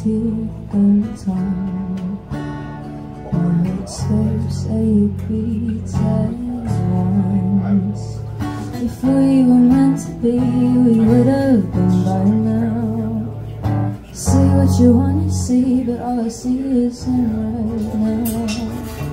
teeth and tongue. My lips say pretend once. If we were meant to be, we would have been by now. See what you wanna see, but all I see is him right now.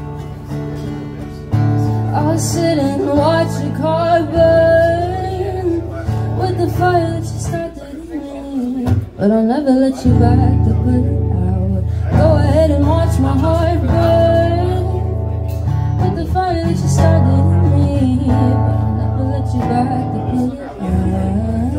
I'll sit and watch your car burn with the fire that you started in me, but I'll never let you back to put it out. Go ahead and watch my heart burn with the fire that you started in me, but I'll never let you back to put it out.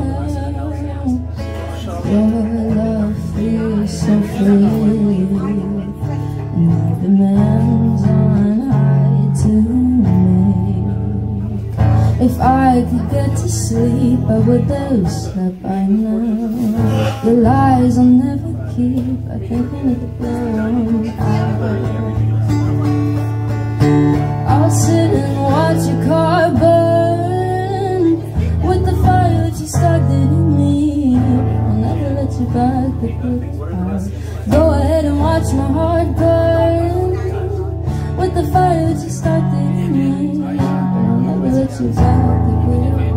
Your love feels so free, my demands on high to me. If I could get to sleep, I would have slept by now. The lies I'll never keep, I can't let it blow out. I'll sit and watch your car burn with the fire that you started in me. I'll never let you back to put it out. Go ahead and watch my heart burn with the fire that you started in me. I'll never let you back to put it out.